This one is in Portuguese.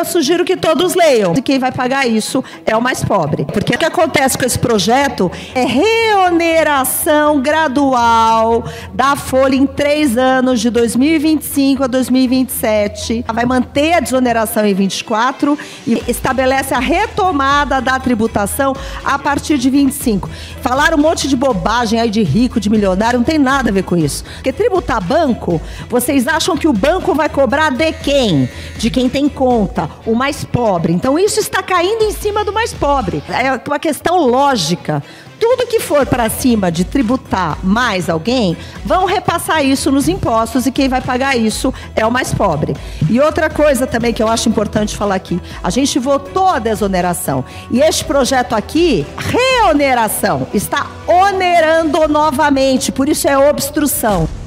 Eu sugiro que todos leiam. E quem vai pagar isso é o mais pobre. Porque o que acontece com esse projeto é reoneração gradual da folha em 3 anos, de 2025 a 2027. Vai manter a desoneração em 24 e estabelece a retomada da tributação a partir de 25. Falaram um monte de bobagem aí de rico, de milionário, não tem nada a ver com isso. Porque tributar banco, vocês acham que o banco vai cobrar de quem? De quem tem conta, o mais pobre. Então isso está caindo em cima do mais pobre. É uma questão lógica. Tudo que for para cima de tributar mais alguém, vão repassar isso nos impostos e quem vai pagar isso é o mais pobre. E outra coisa também que eu acho importante falar aqui, a gente votou a desoneração e este projeto aqui, reoneração, está onerando novamente, por isso é obstrução.